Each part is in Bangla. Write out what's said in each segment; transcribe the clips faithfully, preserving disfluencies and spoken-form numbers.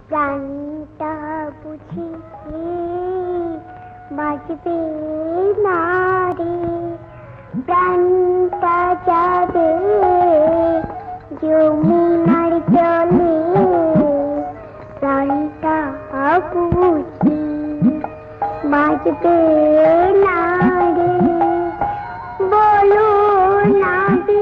প্রাণটা বুঝি বাঁচবে না রে, প্রাণটা যাবে যমুনার জলে, প্রাণটা বুঝি বাঁচবে না রে। বলো না কি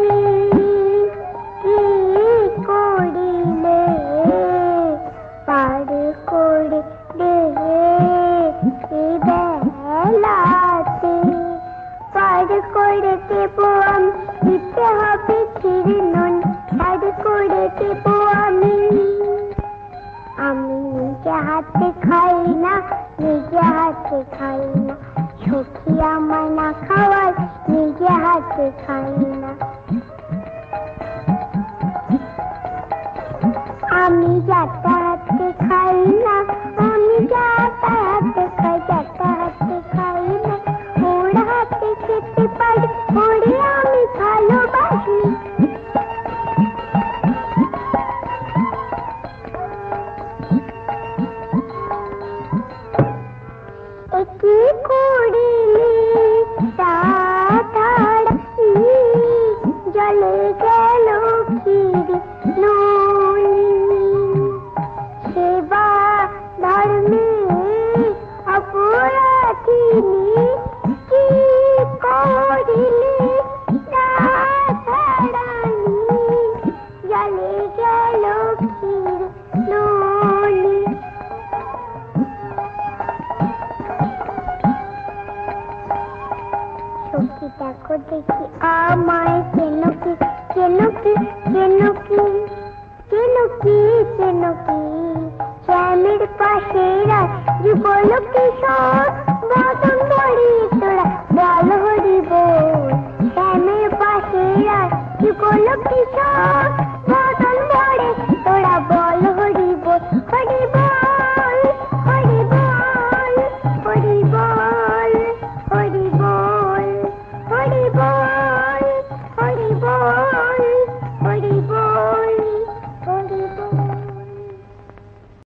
করিলে পার করে বেলাতে, পার করে দেব আমি, দিতে হবে ছিঁড়ে নুন, পার করে দেব আমি। আমি নিজে হাতে খাই না, নিজে হাতে খাই না, সখী আমার না খাওয়ার নিজে হাতে খাই না। আমি যাতা হাতে খাই না, আমি যাতা হাতে খাই, যাতা হাতে খাই না, ওর হাতে খেতে পারি, ওরে আমি ভালোবাসি। কি করিলি জলে গেল ফিরি নলি, সেবা ধর্মে অপরাধিনী কি করিলি ছাড়ানি, জলে গেল ফিরি নলি। সখী দেখো দেখি আমায় কেন কি, কেন কি, কেন কি, কেন কি, কেন কি, শ্যামের পাশে যুগল কিশোর বদন ধরি তোরা বল হরি বল, শ্যামের পাশে যুগল কিশোর বদন ধরে তোরা বল হরি বল, হরি বল, হরি বল, হরি বল, হরি বল, হরি বল।